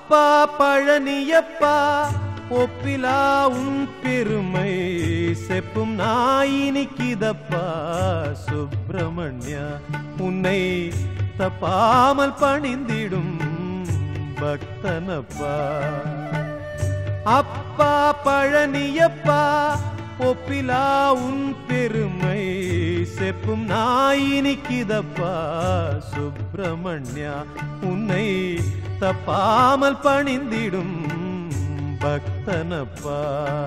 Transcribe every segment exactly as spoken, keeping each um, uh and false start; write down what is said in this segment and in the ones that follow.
அப்பா பழனியப்பா ஒப்பிலா உன் பெருமை செப்பும் நாயினிக்கிதப்பா சுப்பிரமணியா உன்னை தப்பாமல் பணிந்திடும் பக்தனப்பா. அப்பா பழனியப்பா ஒப்பிலா உன் பெருமை செப்பும் நாயினிக்கிதப்பா சுப்பிரமணியா உன்னை தப்பாமல் பணிந்திடும் பக்தனப்பா.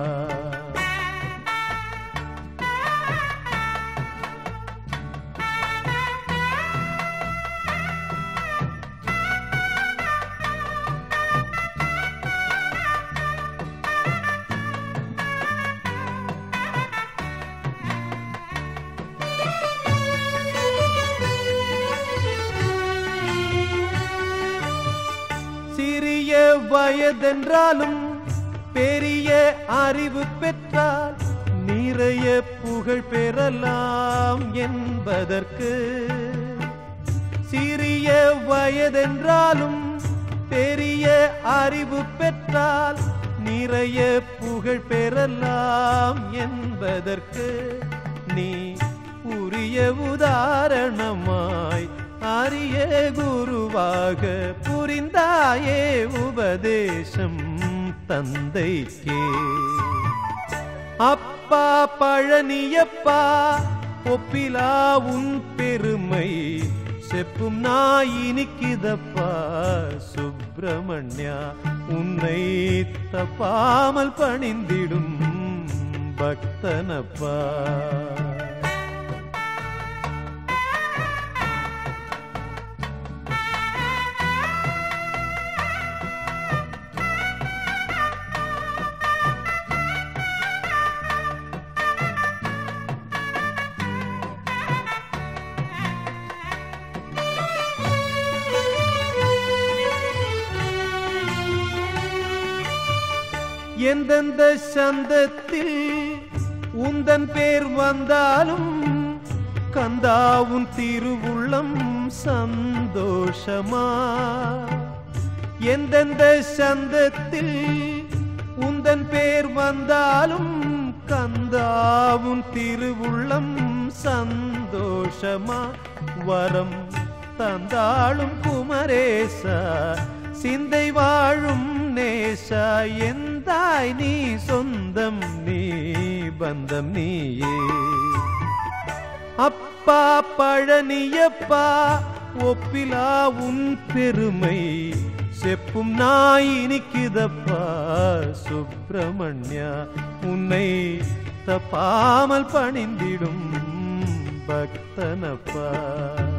சிறிய வயதென்றாலும் பெரிய அறிவு பெற்றால் நிறைய புகழ் பெறலாம் என்பதற்கு. சிறிய வயதென்றாலும் பெரிய அறிவு பெற்றால் நிறைய புகழ் பெறலாம் என்பதற்கு நீ உரிய உதாரணமாய் அரிய குருவாக புரிந்தாயே உபதேசம் தந்தைக்கே. அப்பா பழனியப்பா ஒப்பிலா உன் பெருமை செப்பும் நாயினிக்கிதப்பா சுப்பிரமணியா உன்னை தப்பாமல் பணிந்திடும் பக்தனப்பா. எந்தெந்த சந்தத்தில் உந்தன் பேர் வந்தாலும் கந்தா உன் திருவுள்ளம் சந்தோஷமா. எந்தெந்த சந்தத்தில் உந்தன் பேர் வந்தாலும் கந்தா உன் திருவுள்ளம் சந்தோஷமா. வரம் தந்தாளும் குமரேசா சிந்தை வாழும் நேசா எந்தாய் நீ சொந்தம் நீ பந்தம் நீயே. அப்பா பழனியப்பா ஒப்பிலா உன் பெருமை செப்பும் நாயினிக்கிதப்பா சுப்பிரமணியா உன்னை தப்பாமல் பணிந்திடும் பக்தனப்பா.